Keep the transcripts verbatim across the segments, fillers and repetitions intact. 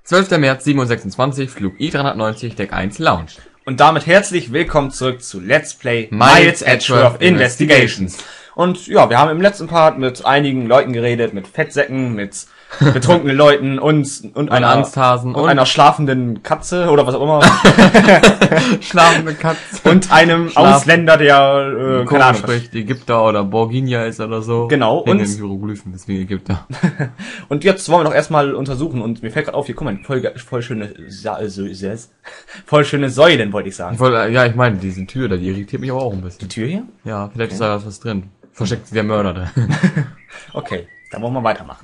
zwölfter März siebenundsechsundzwanzig, Flug I dreihundertneunzig, Deck eins, Lounge. Und damit herzlich willkommen zurück zu Let's Play Miles Edgeworth Investigations. Und ja, wir haben im letzten Part mit einigen Leuten geredet, mit Fettsäcken, mit betrunkenen Leuten und, und, einer, Angsthasen und, und einer schlafenden Katze oder was auch immer. Schlafende Katze. Und einem Schlaf Ausländer, der, äh, keine Ahnung, spricht, Ägypter oder Borginia ist oder so. Genau. Und Und Hieroglyphen, deswegen Ägypter. Und jetzt wollen wir doch erstmal untersuchen und mir fällt gerade auf, hier, guck mal, voll, voll schöne, Sa so ist es. Voll schöne Säulen, wollte ich sagen. Ich wollte, ja, ich meine, diese Tür da, die irritiert mich aber auch ein bisschen. Die Tür hier? Ja, vielleicht ist da was drin. Versteckt sich der Mörder drin. Okay, dann wollen wir weitermachen.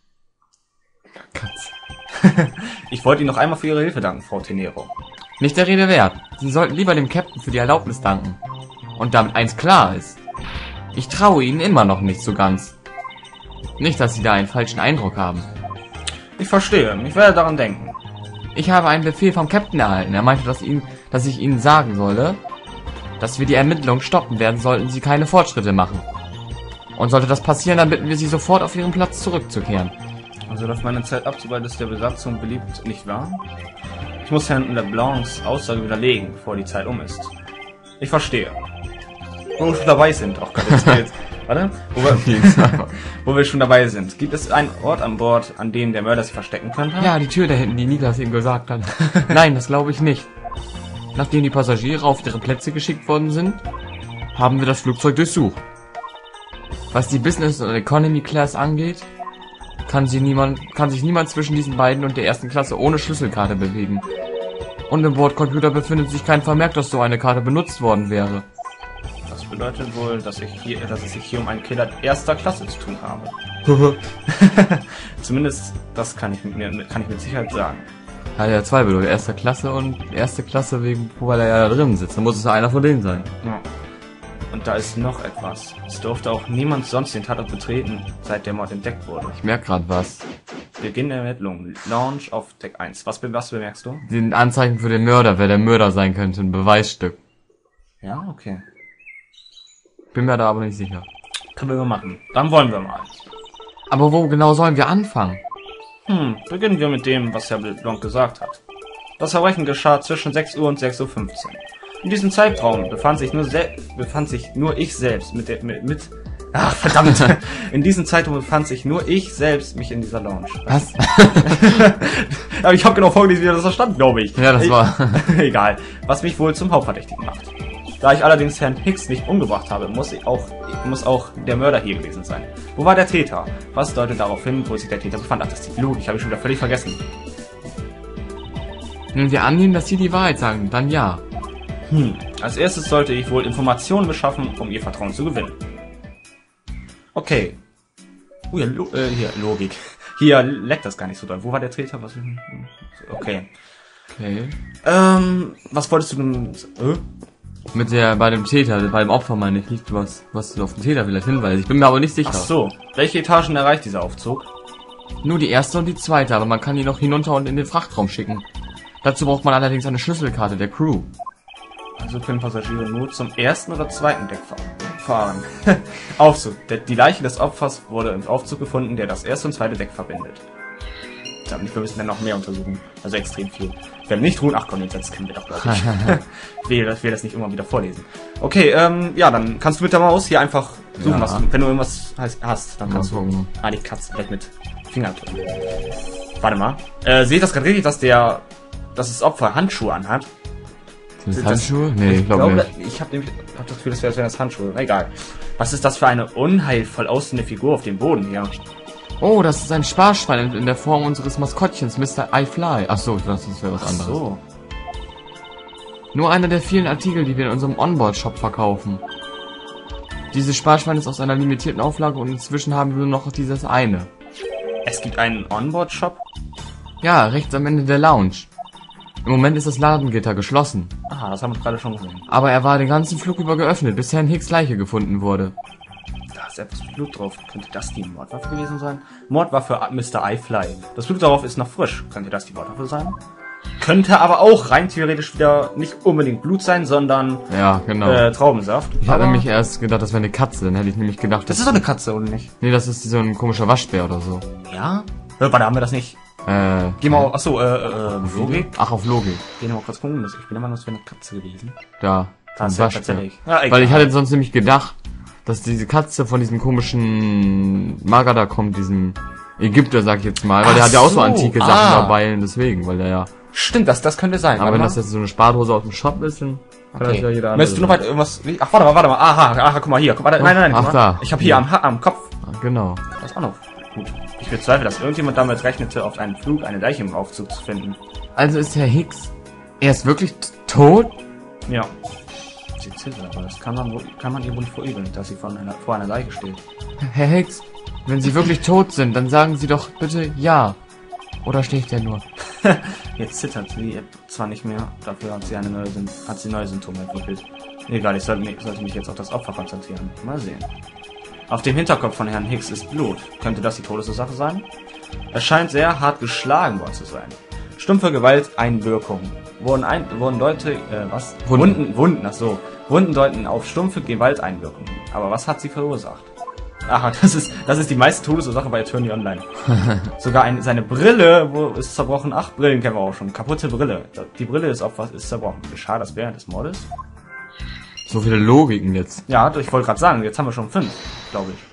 Katze. Ich wollte Ihnen noch einmal für Ihre Hilfe danken, Frau Tenero. Nicht der Rede wert. Sie sollten lieber dem Captain für die Erlaubnis danken. Und damit eins klar ist. Ich traue Ihnen immer noch nicht so ganz. Nicht, dass Sie da einen falschen Eindruck haben. Ich verstehe, ich werde daran denken. Ich habe einen Befehl vom Captain erhalten. Er meinte, dass, ihn, dass ich Ihnen sagen solle, dass wir die Ermittlungen stoppen werden, sollten Sie keine Fortschritte machen. Und sollte das passieren, dann bitten wir Sie sofort auf Ihren Platz zurückzukehren. Also läuft meine Zeit ab, sobald es der Besatzung beliebt, nicht wahr? Ich muss Herrn LeBlancs Aussage widerlegen, bevor die Zeit um ist. Ich verstehe. Wo wir schon dabei sind, auch gerade jetzt. Warte, wo wir, wo wir schon dabei sind. Gibt es einen Ort an Bord, an dem der Mörder sich verstecken könnte? Ja, die Tür da hinten, die Niklas eben gesagt hat. Nein, das glaube ich nicht. Nachdem die Passagiere auf ihre Plätze geschickt worden sind, haben wir das Flugzeug durchsucht. Was die Business- und Economy Class angeht, kann, sie niemand, kann sich niemand zwischen diesen beiden und der ersten Klasse ohne Schlüsselkarte bewegen. Und im Bordcomputer befindet sich kein Vermerk, dass so eine Karte benutzt worden wäre. Das bedeutet wohl, dass, ich hier, dass es sich hier um einen Killer erster Klasse zu tun habe. Zumindest das kann ich, mit mir, kann ich mit Sicherheit sagen. Hat ja zwei bedeutet, erster Klasse und erste Klasse wegen, weil er ja da drin sitzt. Dann muss es ja einer von denen sein. Ja. Und da ist noch etwas. Es durfte auch niemand sonst den Tatort betreten, seit der Mord entdeckt wurde. Ich merke gerade was. Beginn der Ermittlungen. Launch auf Deck eins. Was, was bemerkst du? Den Anzeichen für den Mörder, wer der Mörder sein könnte, ein Beweisstück. Ja, okay. Bin mir da aber nicht sicher. Können wir mal machen. Dann wollen wir mal. Aber wo genau sollen wir anfangen? Hm, beginnen wir mit dem, was Herr Blanc gesagt hat. Das Verbrechen geschah zwischen sechs Uhr und sechs Uhr fünfzehn. In diesem Zeitraum befand sich nur sel befand sich nur ich selbst mit der mit, mit ach verdammt. In diesem Zeitraum befand sich nur ich selbst mich in dieser Lounge. Was? Aber ich habe genau vorgelesen, wie das da stand, glaube ich. Ja, das ich, war. Egal. Was mich wohl zum Hauptverdächtigen macht. Da ich allerdings Herrn Hicks nicht umgebracht habe, muss ich auch muss auch der Mörder hier gewesen sein. Wo war der Täter? Was deutet darauf hin, wo sich der Täter befand? Ach, das ist die Blut. Ich habe schon wieder völlig vergessen. Wenn wir annehmen, dass Sie die Wahrheit sagen, dann ja. Hm. Als erstes sollte ich wohl Informationen beschaffen, um ihr Vertrauen zu gewinnen. Okay. Oh ja, Lo äh, hier, Logik. Hier leckt das gar nicht so doll. Wo war der Täter? Was? Okay. Okay. Ähm, was wolltest du denn... Äh? Mit der, bei dem Täter, bei dem Opfer meine ich nicht, was, was du auf den Täter vielleicht hinweist. Ich bin mir aber nicht sicher. Ach so. Welche Etagen erreicht dieser Aufzug? Nur die erste und die zweite, aber man kann die noch hinunter und in den Frachtraum schicken. Dazu braucht man allerdings eine Schlüsselkarte der Crew. Also können Passagiere nur zum ersten oder zweiten Deck fahren. Aufzug. Die Leiche des Opfers wurde im Aufzug gefunden, der das erste und zweite Deck verbindet. Wir müssen dann noch mehr untersuchen. Also extrem viel. Ich werde nicht ruhen. Ach komm, jetzt kennen wir doch, glaube ich. Ich will, ich will das nicht immer wieder vorlesen. Okay, ähm, ja, dann kannst du mit der Maus hier einfach suchen, Ja. was du, wenn du irgendwas hast, dann Mal kannst du... gucken. Ah, die Katze, vielleicht mit Fingerabdrücken. Warte mal. Äh, sehe ich das gerade richtig, dass der, dass das Opfer Handschuhe anhat? Sind das das- Handschuhe? Nee, ich glaube nicht. Ich habe nämlich hab das Gefühl, das wäre das Handschuhe. Egal. Was ist das für eine unheilvoll aussehende Figur auf dem Boden hier? Oh, das ist ein Sparschwein in der Form unseres Maskottchens, Mister I Fly. Ach so, ich dachte, das wäre was Ach anderes. so. Nur einer der vielen Artikel, die wir in unserem Onboard-Shop verkaufen. Dieses Sparschwein ist aus einer limitierten Auflage und inzwischen haben wir nur noch dieses eine. Es gibt einen Onboard-Shop? Ja, rechts am Ende der Lounge. Im Moment ist das Ladengitter geschlossen. Aha, das haben wir gerade schon gesehen. Aber er war den ganzen Flug über geöffnet, bis Herrn Hicks Leiche gefunden wurde. Da ist etwas Blut drauf. Könnte das die Mordwaffe gewesen sein? Mordwaffe Mister I Fly. Das Blut darauf ist noch frisch. Könnte das die Mordwaffe sein? Könnte aber auch rein theoretisch wieder nicht unbedingt Blut sein, sondern Ja, genau. äh, Traubensaft. ich hatte nämlich erst gedacht, das wäre eine Katze. Dann hätte ich nämlich gedacht, Das ist doch eine Katze, oder nicht? nee, das ist so ein komischer Waschbär oder so. Ja? Äh, Warte, haben wir das nicht? Äh, Geh mal, achso, äh, äh, Logik. Ach, auf Logik. Geh mal kurz gucken. Ich bin immer noch so eine Katze gewesen. Da. Das ist zum ja Waschbär. tatsächlich. Ja, egal. Weil ich hatte sonst nämlich gedacht, dass diese Katze von diesem komischen Magada kommt, diesem Ägypter, sag ich jetzt mal. Weil Ach der hat ja auch so so, antike Sachen ah. dabei, und deswegen, weil der ja... Stimmt, das, das könnte sein. Aber wenn das jetzt so eine Spardose aus dem Shop ist, dann... kann das ja jeder Okay. Möchtest du noch andere weit irgendwas... Ach, warte mal, warte mal. Aha, aha, guck mal hier. Guck mal, nein, nein, nein. Ach, guck mal. da. Ich habe hier Ja. am, Ha- am Kopf... sagen. Genau. Das ist auch noch gut. Ich bezweifle, dass irgendjemand damit rechnete, auf einem Flug eine Leiche im Aufzug zu finden. Also ist Herr Hicks... Er ist wirklich t- tot? Ja. Sie zittert, aber das kann man, wohl, kann man ihr wohl nicht verübeln, dass sie von einer, vor einer Leiche steht. Herr Hicks, wenn Sie wirklich tot sind, dann sagen Sie doch bitte ja. Oder schläft er nur? Jetzt zittert sie zwar nicht mehr, dafür hat sie eine neue, Sym- hat sie neue Symptome entwickelt. Egal, ich sollte, mich- sollte mich jetzt auf das Opfer konzentrieren. Mal sehen. Auf dem Hinterkopf von Herrn Hicks ist Blut. Könnte das die Todesursache sein? Er scheint sehr hart geschlagen worden zu sein. Stumpfe Gewalteinwirkung. Wurden, ein, wurden Leute, äh, was? Wunden. Wunden, Wunden, ach so. Wunden deuten auf stumpfe Gewalteinwirkung. Aber was hat sie verursacht? Aha, das ist, das ist die meiste Todesursache bei Attorney Online. Sogar ein, seine Brille wo, ist zerbrochen. Ach, Brillen kennen wir auch schon. Kaputte Brille. Die Brille ist auf was, ist zerbrochen. Geschah das während des Mordes? So viele Logiken jetzt. Ja, ich wollte gerade sagen, jetzt haben wir schon fünf, glaube ich.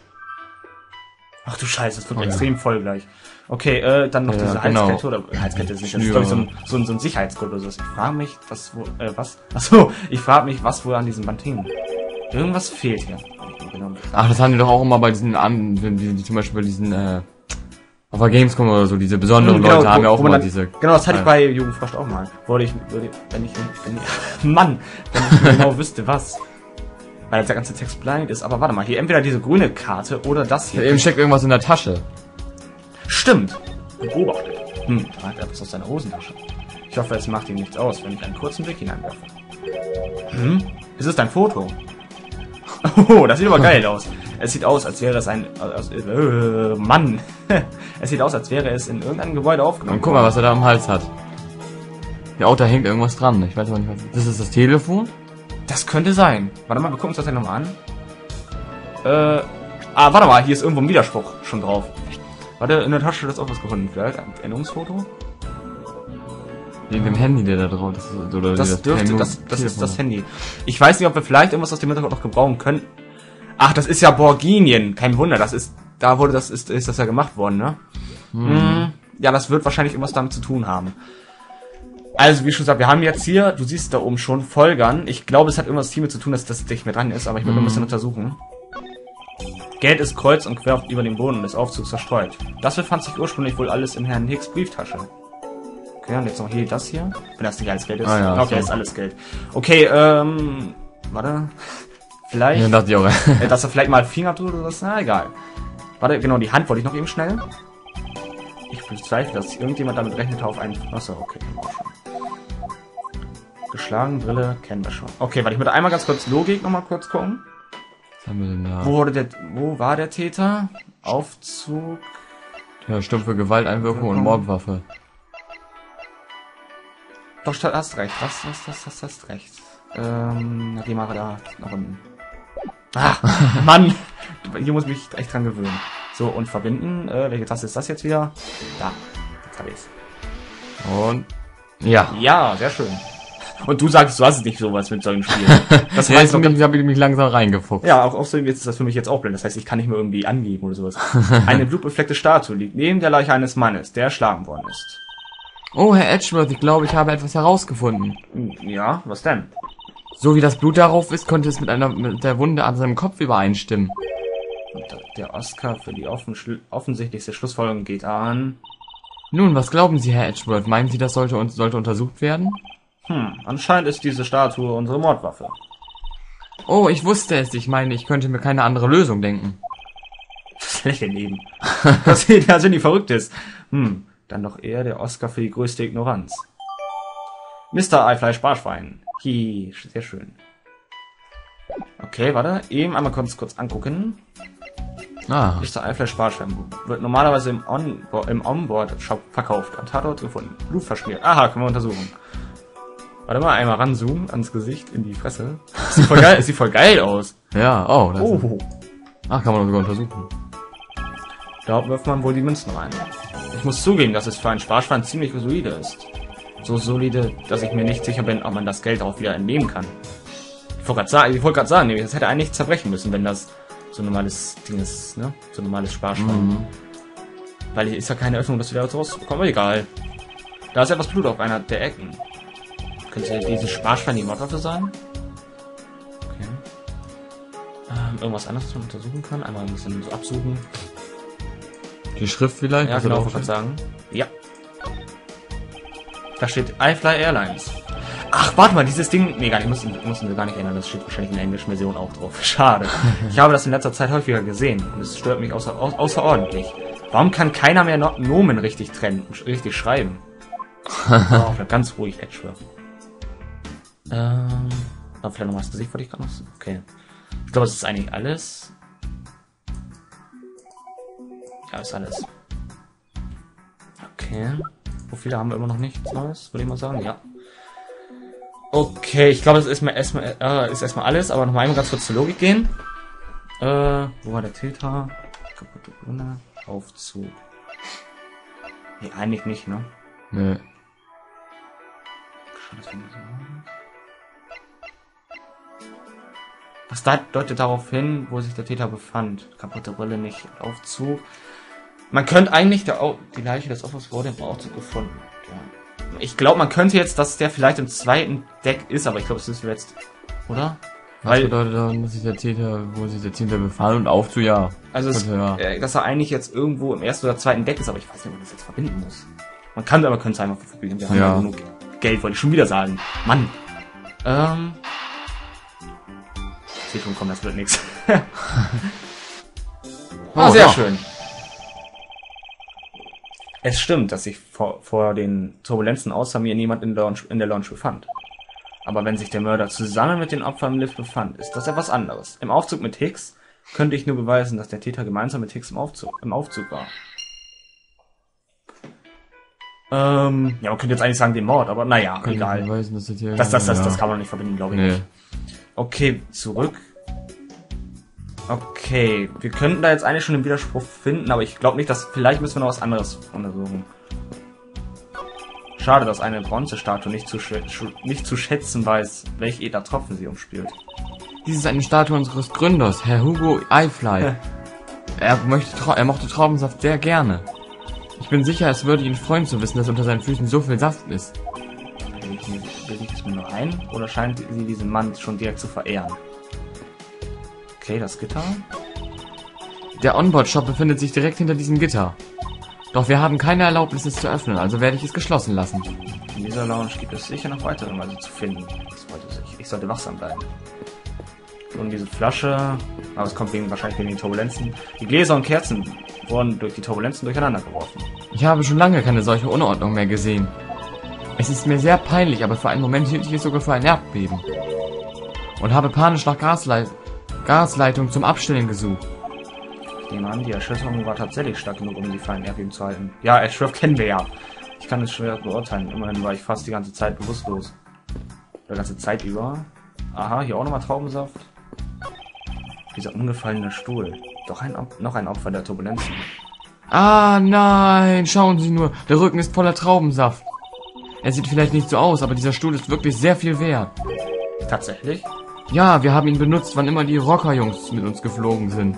Ach du Scheiße, es wird Oh ja. extrem voll gleich. Okay, äh, dann noch Ja, diese genau. Halskette oder Halskette ist nicht, das ist Schnüre. glaube ich so ein, so ein, so ein Sicherheitsgurt oder so. Ich frage mich, was, wo, äh, was? Achso, ich frage mich, was wohl an diesem Band hing. Irgendwas fehlt hier. Genau. Ach, das haben die doch auch immer bei diesen an, die, die, die zum Beispiel bei diesen, äh, auf der Gamescom oder so, diese besonderen Genau, Leute haben wo- ja auch wo man immer dann- diese. Genau, das hatte ich Ja. bei Jugendfrost auch mal. Würde ich, würde, wenn ich, wenn ich, Mann, wenn ich genau wüsste, was. Weil der ganze Text blind ist. Aber warte mal, hier entweder diese grüne Karte oder das hier. Eben steckt irgendwas in der Tasche. Stimmt. Beobachtet. Hm, da hat er etwas aus seiner Hosentasche. Ich hoffe, es macht ihm nichts aus, wenn ich einen kurzen Blick hineinwerfe. Hm? Ist es dein Foto? Oh, das sieht aber geil aus. Es sieht aus, als wäre es ein... Äh, äh, Mann. Es sieht aus, als wäre es in irgendeinem Gebäude aufgenommen. Und guck mal, was er da am Hals hat. Ja, auch da hängt irgendwas dran. Ich weiß aber nicht, was. Das ist das Telefon? Das könnte sein. Warte mal, wir gucken uns das gleich nochmal an. Äh... Ah, warte mal, hier ist irgendwo ein Widerspruch schon drauf. Warte, in der Tasche ist auch was gefunden. Vielleicht ein Erinnerungsfoto? Wegen dem Handy, der da drauf ist. Oder Das das dürfte, Telefon- das, das ist das Telefon. Handy. Ich weiß nicht, ob wir vielleicht irgendwas aus dem Hintergrund noch gebrauchen können. Ach, das ist ja Borginien. Kein Wunder, das ist, da wurde das, ist, ist das ja gemacht worden, ne? Hm. Ja, das wird wahrscheinlich irgendwas damit zu tun haben. Also, wie schon gesagt, wir haben jetzt hier, du siehst da oben schon, Folgern. Ich glaube, es hat irgendwas damit zu tun, dass das nicht mehr dran ist, aber ich würde Mhm. ein bisschen untersuchen. Geld ist kreuz und quer über den Boden des Aufzugs verstreut. Das befand sich ursprünglich wohl alles in Herrn Hicks Brieftasche. Okay, und jetzt noch hier das hier. Wenn das nicht alles Geld ist. Ah, ja, okay, so. ist alles Geld. Okay, ähm, warte. Vielleicht, Ja, dachte ich auch. äh, dass er vielleicht mal Fingerabdruck oder was, na egal. Warte, genau, die Hand wollte ich noch eben schnell. Ich bezweifle, dass irgendjemand damit rechnete auf einen... Achso, okay. auch schon. Geschlagen, Brille, kennen wir schon. Okay, warte, ich würde einmal ganz kurz Logik nochmal kurz gucken. Was haben wir denn da? Wo wurde der, wo war der Täter? Aufzug. Ja, stumpfe Gewalteinwirkung und Mordwaffe. Doch, du hast recht. Was, was, was, was, hast recht. Ähm, na, geh mal da nach unten. Ah, Mann! Hier muss ich mich echt dran gewöhnen. So, und verbinden. Äh, welche Taste ist das jetzt wieder? Da. Jetzt hab ich's. Und ja. Ja, sehr schön. Und du sagst, du hast es nicht sowas mit solchen Spielen. Das Ja, heißt jetzt doch ganz, habe ich mich langsam reingefuchst. ja, auch außerdem jetzt ist das für mich jetzt auch blind. Das heißt, ich kann nicht mehr irgendwie angeben oder sowas. Eine blutbefleckte Statue liegt neben der Leiche eines Mannes, der erschlagen worden ist. Oh, Herr Edgeworth, ich glaube, ich habe etwas herausgefunden. Hm, ja, was denn? So wie das Blut darauf ist, konnte es mit einer mit der Wunde an seinem Kopf übereinstimmen. Und der Oscar für die offen, offensichtlichste Schlussfolgerung geht an... Nun, was glauben Sie, Herr Edgeworth? Meinen Sie, das sollte, uns sollte untersucht werden? Hm, anscheinend ist diese Statue unsere Mordwaffe. Oh, ich wusste es. Ich meine, ich könnte mir keine andere Lösung denken. Das Lächeln eben. Was ja sind die verrückt ist. Hm, dann doch eher der Oscar für die größte Ignoranz. Mister Eifleisch Barschwein. Hi, sehr schön. Okay, warte. Eben einmal kurz, kurz angucken. Ah, Mister Eifleisch Barschwein wird normalerweise im, On im Onboard-Shop verkauft. Am Tatort gefunden. Blut verschmiert. Aha, können wir untersuchen. Warte mal, einmal ranzoomen ans Gesicht, in die Fresse. Sieht voll geil, sieht voll geil aus. ja, oh. Das Oh. Ach, kann man sogar untersuchen. Da wirft man wohl die Münzen rein. Ich ich muss zugeben, dass es für einen Sparschwein ziemlich solide ist. So solide, dass ich mir nicht sicher bin, ob man das Geld auch wieder entnehmen kann. Ich wollte gerade sagen, ich wollte gerade sagen, das hätte eigentlich zerbrechen müssen, wenn das so ein normales Ding ist, ne? So ein normales Sparschwein. Mhm. Weil hier ist ja keine Öffnung, dass wir da rauskommen, aber egal. Da ist etwas Blut auf einer der Ecken. Könnte dieses Sparschwein die Mordwaffe sein? Okay. Ähm, irgendwas anderes, was man untersuchen kann? Einmal ein bisschen so absuchen. Die Schrift vielleicht? Ja, was genau, da wollte ich drauf sagen. Ja. Da steht iFly Airlines. Ach, warte mal, dieses Ding... Nee, gar nicht, müssen, müssen wir gar nicht ändern. Das steht wahrscheinlich in der englischen Version auch drauf. Schade. Ich habe das in letzter Zeit häufiger gesehen und es stört mich außer, au, außerordentlich. Warum kann keiner mehr no Nomen richtig trennen und richtig schreiben? Oh, ganz ruhig, Edgeworth. Ähm... Aber vielleicht nochmal das Gesicht, wollte ich gerade noch... Okay. Ich glaube, das ist eigentlich alles. Ja, ist alles. Okay. Profile haben wir immer noch nichts Neues, würde ich mal sagen, ja. Okay, ich glaube, das ist erstmal erstmal äh, ist erstmal alles, aber noch mal einmal ganz kurz zur Logik gehen. Äh, wo war der Täter? Kaputte Brille, Aufzug. Nee, eigentlich nicht, ne? Nee. Was da deutet darauf hin, wo sich der Täter befand? Kaputte Brille nicht, Aufzug. Man könnte eigentlich der Au die Leiche des Opfers wurde im Aufzug gefunden. Ja. Ich glaube, man könnte jetzt, dass der vielleicht im zweiten Deck ist, aber ich glaube, es ist jetzt, oder? Was Weil, bedeutet dann, dass sich der Täter, wo sich der Täter befand und auf zu ja. also, es, ja. äh, dass er eigentlich jetzt irgendwo im ersten oder zweiten Deck ist, aber ich weiß nicht, ob man das jetzt verbinden muss. Man kann, aber könnte es einfach verbinden. Wir haben Ja. ja genug Geld, wollte ich schon wieder sagen. Mann. Ähm. Ich sehe schon, komm, das wird nichts. Ah, Oh, sehr ja. schön. Es stimmt, dass sich vor, vor den Turbulenzen außer mir niemand in der, Lounge, in der Lounge befand. Aber wenn sich der Mörder zusammen mit den Opfern im Lift befand, ist das etwas anderes. Im Aufzug mit Hicks könnte ich nur beweisen, dass der Täter gemeinsam mit Hicks im Aufzug, im Aufzug war. Ähm, ja, man könnte jetzt eigentlich sagen den Mord, aber naja, Kann ich egal. beweisen, dass der Täter- Das, das, das, ja. das kann man nicht verbinden, glaube ich Nee. nicht. Okay, zurück. Okay, wir könnten da jetzt eigentlich schon einen Widerspruch finden, aber ich glaube nicht, dass... Vielleicht müssen wir noch was anderes untersuchen. Schade, dass eine Bronzestatue nicht zu, sch nicht zu schätzen weiß, welch edler Tropfen sie umspielt. Dies ist eine Statue unseres Gründers, Herr Hugo iFly. er, möchte Trau er mochte Traubensaft sehr gerne. Ich bin sicher, es würde ihn freuen zu wissen, dass unter seinen Füßen so viel Saft ist. Bilde ich, mir, bilde ich es mir nur ein, oder scheint sie diesen Mann schon direkt zu verehren? Okay, das Gitter. Der Onboard-Shop befindet sich direkt hinter diesem Gitter. Doch wir haben keine Erlaubnis, es zu öffnen, also werde ich es geschlossen lassen. In dieser Lounge gibt es sicher noch weitere Mäuse zu finden. Das wollte ich. Ich sollte wachsam bleiben. Und diese Flasche, aber es kommt wegen, wahrscheinlich wegen den Turbulenzen. Die Gläser und Kerzen wurden durch die Turbulenzen durcheinander geworfen. Ich habe schon lange keine solche Unordnung mehr gesehen. Es ist mir sehr peinlich, aber für einen Moment hielt ich es sogar für ein Erdbeben. Und habe panisch nach Gasleit Gasleitung zum Abstellen gesucht. Ich nehme an, die Erschütterung war tatsächlich stark genug, um die feinen Erdbeben zu halten. Ja, Ashworth kennen wir ja. Ich kann es schwer beurteilen. Immerhin war ich fast die ganze Zeit bewusstlos. Die ganze Zeit über. Aha, hier auch nochmal Traubensaft. Dieser umgefallene Stuhl. Doch ein Op noch ein Opfer der Turbulenzen. Ah nein, schauen Sie nur, der Rücken ist voller Traubensaft. Er sieht vielleicht nicht so aus, aber dieser Stuhl ist wirklich sehr viel wert. Tatsächlich? Ja, wir haben ihn benutzt, wann immer die Rockerjungs mit uns geflogen sind.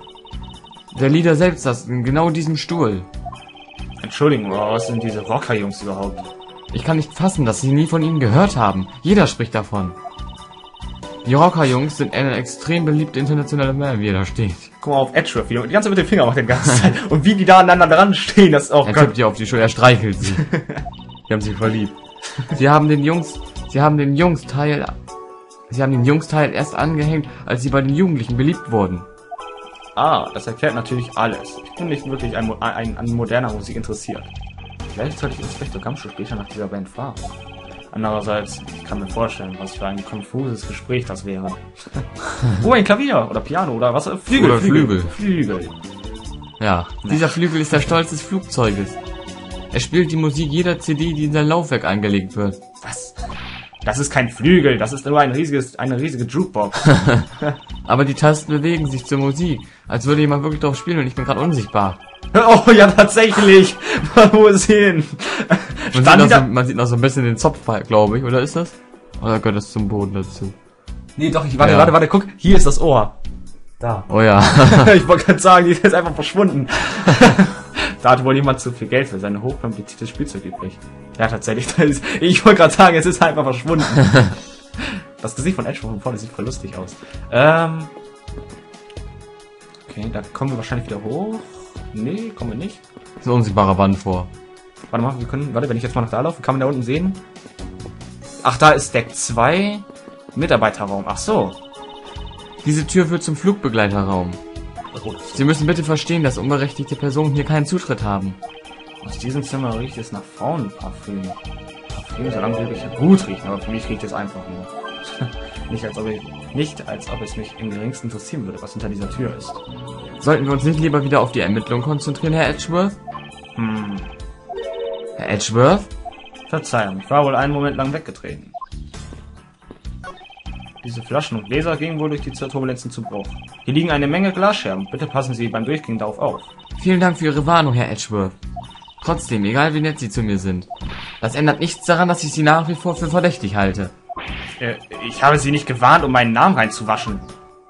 Der Leader selbst saß in genau diesem Stuhl. Entschuldigung, aber was sind diese Rockerjungs überhaupt? Ich kann nicht fassen, dass Sie nie von ihnen gehört haben. Jeder spricht davon. Die Rockerjungs sind eine extrem beliebte internationale Band, wie er da steht. Guck mal auf Edgeworth, wie die ganze mit dem Finger macht die ganze Zeit. Und wie die da aneinander dran stehen, das ist auch Er Gott. tippt ihr auf die Schulter, er streichelt sie. Die haben sich verliebt. Sie haben den Jungs, sie haben den Jungs-Teil, sie haben den Jungs-Teil erst angehängt, als sie bei den Jugendlichen beliebt wurden. Ah, das erklärt natürlich alles. Ich bin nicht wirklich an, an, an moderner Musik interessiert. Vielleicht sollte ich Inspektor Gumshoe später nach dieser Band fahren. Andererseits, ich kann mir vorstellen, was für ein konfuses Gespräch das wäre. Oh, ein Klavier oder Piano oder was? Flügel, Oder Flügel. Flügel. Flügel. Ja, dieser Flügel ist der Stolz des Flugzeuges. Er spielt die Musik jeder C D, die in sein Laufwerk eingelegt wird. Was? Das ist kein Flügel, das ist nur ein riesiges, eine riesige Jukebox. Aber die Tasten bewegen sich zur Musik, als würde jemand wirklich drauf spielen und ich bin gerade unsichtbar. Oh ja, tatsächlich. Wo ist hin? Man sieht, noch so, man sieht noch so ein bisschen den Zopf, glaube ich, oder ist das? Oder gehört das zum Boden dazu? Nee, doch, ich warte, Ja. warte, warte, guck, hier ist das Ohr. Da. Oh ja. Ich wollte gerade sagen, die ist jetzt einfach verschwunden. Da hat wohl jemand zu viel Geld für seine hochkompliziertes Spielzeug übrig. Ja, tatsächlich. Das ist, ich wollte gerade sagen, es ist einfach verschwunden. Das Gesicht von Edge von vorne sieht voll lustig aus. Ähm. Okay, da kommen wir wahrscheinlich wieder hoch. Nee, kommen wir nicht. Das ist eine unsichtbare Wand vor. Warte mal, wir können. Warte, wenn ich jetzt mal nach da laufe, kann man da unten sehen? Ach, da ist Deck zwei. Mitarbeiterraum. Ach so. Diese Tür führt zum Flugbegleiterraum. Oh, Sie müssen bitte verstehen, dass unberechtigte Personen hier keinen Zutritt haben. aus diesem Zimmer riecht es nach Frauenparfüm. Parfüm soll angeblich gut riechen, aber für mich riecht es einfach nur. nicht, als ob ich, nicht als ob es mich im geringsten interessieren würde, was hinter dieser Tür ist. Sollten wir uns nicht lieber wieder auf die Ermittlung konzentrieren, Herr Edgeworth? Hm, Herr Edgeworth? Verzeihung, ich war wohl einen Moment lang weggetreten. Diese Flaschen und Gläser gingen wohl durch die Turbulenzen zu Bruch. Hier liegen eine Menge Glasscherben. Bitte passen Sie beim Durchgehen darauf auf. Vielen Dank für Ihre Warnung, Herr Edgeworth. Trotzdem, egal wie nett Sie zu mir sind. Das ändert nichts daran, dass ich Sie nach wie vor für verdächtig halte. Äh, ich habe Sie nicht gewarnt, um meinen Namen reinzuwaschen.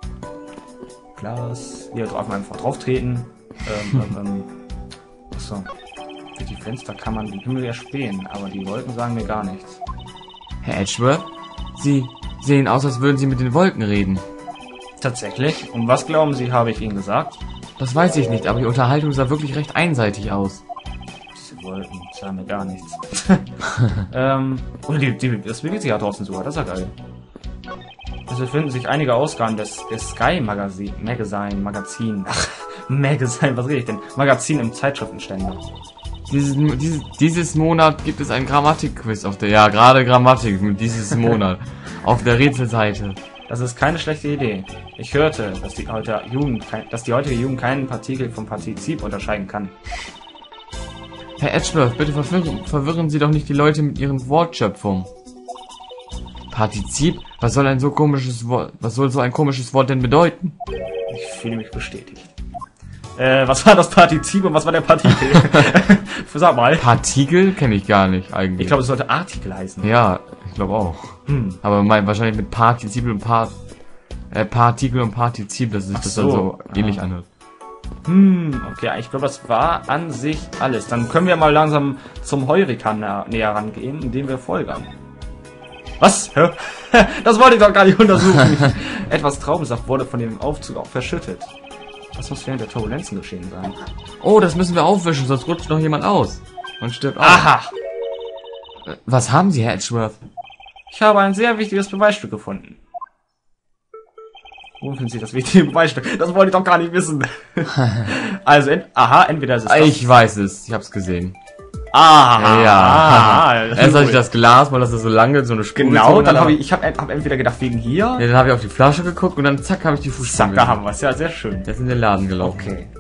Glas. Hier drauf einfach drauf treten. Ähm, ähm, ähm. Achso. Durch die Fenster kann man den Himmel erspähen, aber die Wolken sagen mir gar nichts. Herr Edgeworth? Sie sehen aus, als würden Sie mit den Wolken reden. Tatsächlich? Und was glauben Sie, habe ich Ihnen gesagt? Das weiß ich nicht, aber die Unterhaltung sah wirklich recht einseitig aus. Diese Wolken sagen mir gar nichts. ähm, oder die, die, das bewegt sich ja draußen sogar, das ist ja geil. Es befinden sich einige Ausgaben des, des Sky Magazin, Magazine, Magazin, ach, Magazine, was rede ich denn? Magazin im Zeitschriftenständer. Dieses, dieses, dieses Monat gibt es ein Grammatikquiz auf der, ja, gerade Grammatik, mit dieses Monat, auf der Rätselseite. Das ist keine schlechte Idee. Ich hörte, dass die, heute Jugend, kein, dass die heutige Jugend keinen Partikel vom Partizip unterscheiden kann. Herr Edgeworth, bitte verwirren, verwirren Sie doch nicht die Leute mit Ihren Wortschöpfungen. Partizip? Was soll ein so komisches Wort, was soll so ein komisches Wort denn bedeuten? Ich fühle mich bestätigt. Äh, was war das Partizip und was war der Partikel? Sag mal. Partikel kenne ich gar nicht eigentlich. Ich glaube, es sollte Artikel heißen. Ja, ich glaube auch. Hm. Aber mein, wahrscheinlich mit Partizip und Part, äh, Partikel und Partizip, dass sich Ach das so. dann so Ah. ähnlich anhört. Hm, okay, ich glaube, das war an sich alles. Dann können wir mal langsam zum Heurikan nä näher rangehen, indem wir folgern. Was? Hä? Das wollte ich doch gar nicht untersuchen. Etwas Traubensaft wurde von dem Aufzug auch verschüttet. Das muss während der Turbulenzen geschehen sein. Oh, das müssen wir aufwischen, sonst rutscht noch jemand aus. Und stirbt auch. Aha! Äh, Was haben Sie, Herr Edgeworth? Ich habe ein sehr wichtiges Beweisstück gefunden. Wo finden Sie das wichtige Beweisstück? Das wollte ich doch gar nicht wissen. Also, ent aha, entweder ist es das. Ich weiß es, ich hab's gesehen. Ah, Ja. ah, Erst hatte ich das Glas, weil das ist so lange, so eine Spur. Genau, gezogen dann hat, habe ich, ich habe hab entweder gedacht wegen hier. Ja, dann habe ich auf die Flasche geguckt und dann zack, habe ich die Fußspuren Zack, da gesehen. haben wir es. Ja, sehr schön. Der ist in den Laden gelaufen. Okay.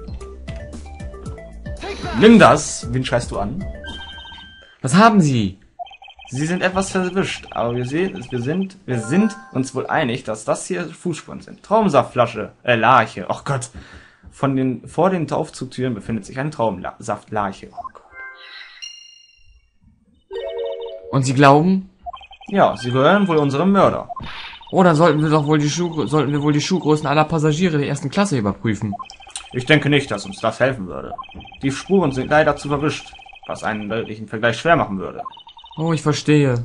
Nimm das. Wen schreist du an? Was haben Sie? Sie sind etwas verwischt, aber wir sehen, wir sind, wir sind uns wohl einig, dass das hier Fußspuren sind. Traubensaftflasche, äh, Larche. Oh Gott. Von den, vor den Aufzugtüren befindet sich eine Traubensaftlarche. Oh Gott. Und Sie glauben? Ja, sie gehören wohl unserem Mörder. Oh, dann sollten wir doch wohl die Schuh, sollten wir wohl die Schuhgrößen aller Passagiere der ersten Klasse überprüfen. Ich denke nicht, dass uns das helfen würde. Die Spuren sind leider zu verwischt, was einen deutlichen Vergleich schwer machen würde. Oh, ich verstehe.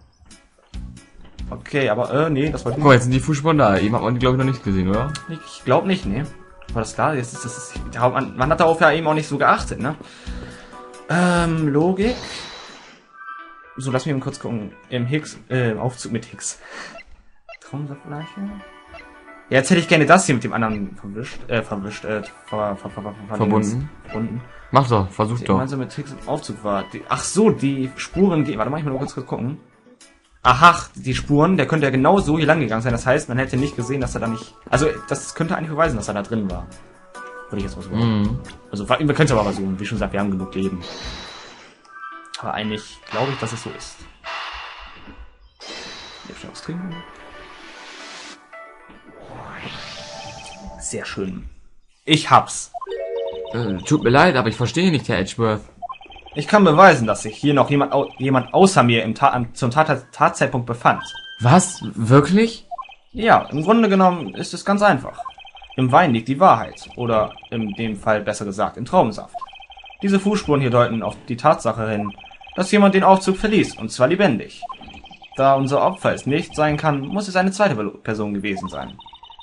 Okay, aber, äh, nee, das wollte ich Guck mal, jetzt sind die Fußspuren da. Eben hat man die, glaube ich, noch nicht gesehen, oder? nicht. Ich glaube nicht, nee. Aber das klar, jetzt ist das ist, man, man hat darauf ja eben auch nicht so geachtet, ne? Ähm, Logik. So, lass mich mal kurz gucken. Im Higgs, äh, im Aufzug mit Higgs. Traumsaftleiche? Ja, jetzt hätte ich gerne das hier mit dem anderen verwischt, äh, verwischt, äh, ver, ver, ver, ver, ver, Verbunden. verbunden. Mach doch, versuch Die doch. gemeinsam mit Higgs im Aufzug war. Die, ach so, die Spuren gehen. Warte mal, ich mal kurz gucken. Aha, die Spuren, der könnte ja genau so hier lang gegangen sein. Das heißt, man hätte nicht gesehen, dass er da nicht. Also, das könnte eigentlich beweisen, dass er da drin war. Würde ich jetzt mal so sagen. Mhm. Also, wir können es aber versuchen. Wie schon gesagt, wir haben genug Leben. Aber eigentlich glaube ich, dass es so ist. Jetzt schnell was trinken. Sehr schön. Ich hab's. Äh, tut mir leid, aber ich verstehe nicht, Herr Edgeworth. Ich kann beweisen, dass sich hier noch jemand, au jemand außer mir im Ta zum Tat Tatzeitpunkt befand. Was? Wirklich? Ja, im Grunde genommen ist es ganz einfach. Im Wein liegt die Wahrheit. Oder in dem Fall besser gesagt im Traubensaft. Diese Fußspuren hier deuten auf die Tatsache hin, dass jemand den Aufzug verließ, und zwar lebendig. Da unser Opfer es nicht sein kann, muss es eine zweite Person gewesen sein.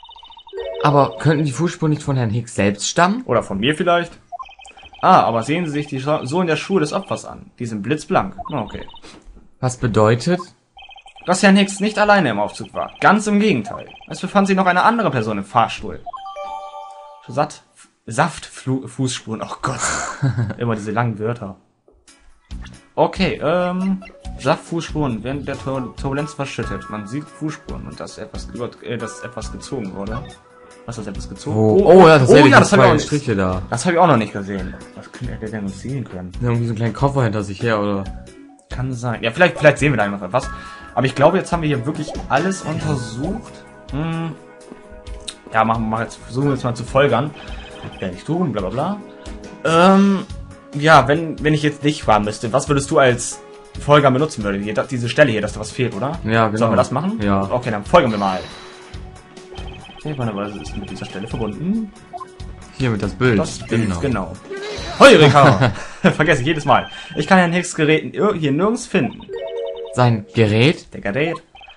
Aber könnten die Fußspuren nicht von Herrn Hicks selbst stammen? Oder von mir vielleicht? Ah, aber sehen Sie sich die Sohlen der Schuhe des Opfers an. Die sind blitzblank. Okay. Was bedeutet? Dass Herrn Hicks nicht alleine im Aufzug war. Ganz im Gegenteil. Es befand sich noch eine andere Person im Fahrstuhl. Satt, Saftfußspuren. Oh Gott. Immer diese langen Wörter. Okay, ähm... Saftfußspuren während der Tur Turbulenz verschüttet. Man sieht Fußspuren und dass etwas, über, äh, dass etwas gezogen wurde. Was ist etwas gezogen? Oh, oh, oh ja, das, oh, ja, das habe ich auch nicht. Striche da. Das habe ich auch noch nicht gesehen. Was könnte er denn uns sehen können? Irgendwie so einen kleinen Koffer hinter sich her, oder? Kann sein. Ja, vielleicht, vielleicht sehen wir da noch etwas. Aber ich glaube, jetzt haben wir hier wirklich alles untersucht. Hm. Ja, machen wir jetzt, versuchen wir jetzt mal zu folgern. Werde ich tun, bla bla bla. Ähm, ja, wenn, wenn ich jetzt dich fragen müsste, was würdest du als Folger benutzen würde? Hier, diese Stelle hier, dass da was fehlt, oder? Ja, genau. Sollen wir das machen? Ja. Okay, dann folgen wir mal. Was ist mit dieser Stelle verbunden? Hier mit das Bild. Das Bild, genau. genau. Heureka! Vergesse ich jedes Mal. Ich kann Herrn Hicks Gerät hier nirgends finden. Sein Gerät? Der Gerät?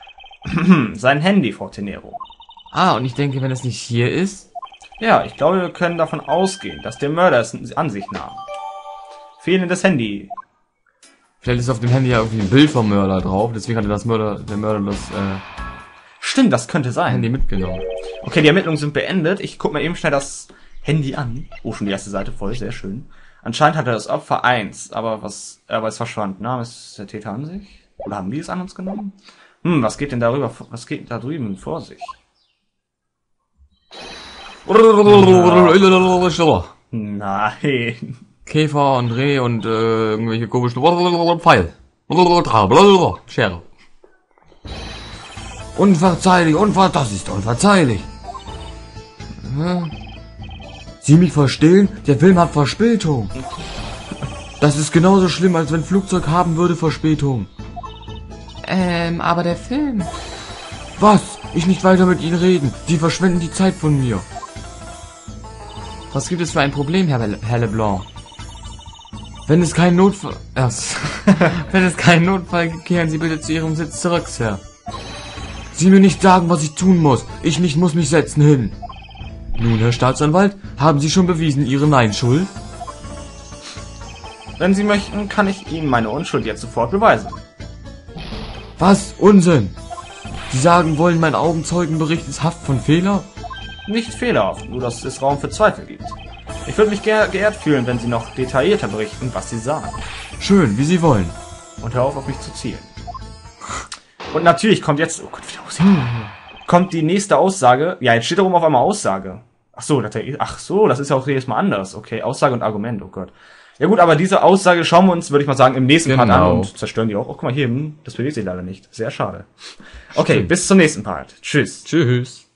Sein Handy, Frau Tenero. Ah, und ich denke, wenn es nicht hier ist? Ja, ich glaube, wir können davon ausgehen, dass der Mörder es an sich nahm. Fehlendes Handy. Vielleicht ist auf dem Handy ja irgendwie ein Bild vom Mörder drauf, deswegen hatte das Mörder, der Mörder das äh, Stimmt, das könnte sein. Handy mitgenommen. Okay, die Ermittlungen sind beendet. Ich guck mir eben schnell das Handy an. Oh, schon die erste Seite voll, sehr schön. Anscheinend hatte das Opfer eins, aber was, aber es verschwand. Na, ist der Täter an sich? Oder haben die es an uns genommen? Hm, was geht denn darüber, was geht da drüben vor sich? Nein. Käfer und Reh und äh, irgendwelche komischen Pfeil. Schere. Unverzeihlich, unver das ist unverzeihlich. Hm? Sie mich verstehen? Der Film hat Verspätung. Das ist genauso schlimm, als wenn Flugzeug haben würde Verspätung. Ähm, aber der Film... Was? Ich nicht weiter mit Ihnen reden. Sie verschwenden die Zeit von mir. Was gibt es für ein Problem, Herr, Le Herr LeBlanc? Wenn es keinen Notfall... Erst. Wenn es keinen Notfall gibt, kehren Sie bitte zu Ihrem Sitz zurück, Sir. Sie mir nicht sagen, was ich tun muss. Ich nicht muss mich setzen hin. Nun, Herr Staatsanwalt, haben Sie schon bewiesen Ihre Nein-Schuld? Wenn Sie möchten, kann ich Ihnen meine Unschuld jetzt sofort beweisen. Was? Unsinn! Sie sagen wollen, mein Augenzeugenbericht ist haft von Fehler? Nicht fehlerhaft, nur dass es Raum für Zweifel gibt. Ich würde mich ge geehrt fühlen, wenn Sie noch detaillierter berichten, was Sie sagen. Schön, wie Sie wollen. Und hör auf, auf mich zu zielen. Und natürlich kommt jetzt... Oh Gott, wieder Musik. Kommt die nächste Aussage. Ja, jetzt steht da oben auf einmal Aussage. Ach so, das, ach so, das ist ja auch jedes Mal anders. Okay, Aussage und Argument, oh Gott. Ja gut, aber diese Aussage schauen wir uns, würde ich mal sagen, im nächsten genau. Part an und zerstören die auch. Oh, guck mal hier, das bewegt sich leider nicht. Sehr schade. Okay, bis zum nächsten Part. Tschüss. Tschüss.